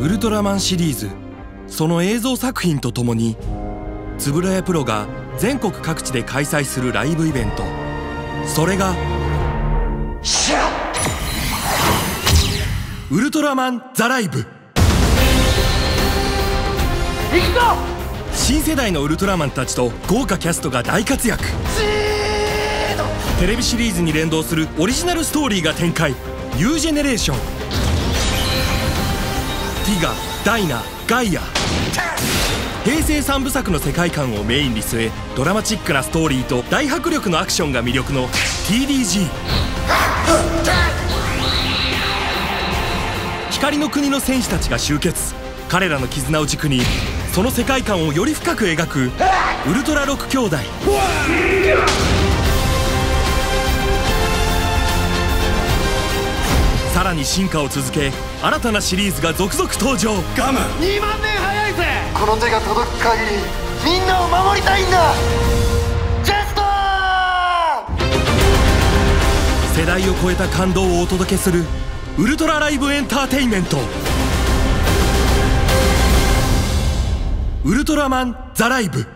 ウルトラマンシリーズ、その映像作品とともに円谷プロが全国各地で開催するライブイベント、それがウルトラマンザライブ。新世代のウルトラマンたちと豪華キャストが大活躍。テレビシリーズに連動するオリジナルストーリーが展開。 U ジェネレーション、ティガ、ダイナ、ガイア、平成3部作の世界観をメインに据え、ドラマチックなストーリーと大迫力のアクションが魅力の TDG。 光の国の戦士たちが集結。彼らの絆を軸にその世界観をより深く描くウルトラ6兄弟。さらに進化を続け、新たなシリーズが続々登場。 ガム 2万年早いぜ。 この手が届く限りみんなを守りたいんだ。ジャストー！ 世代を超えた感動をお届けするウルトラライブエンターテインメント、ウルトラマンザライブ。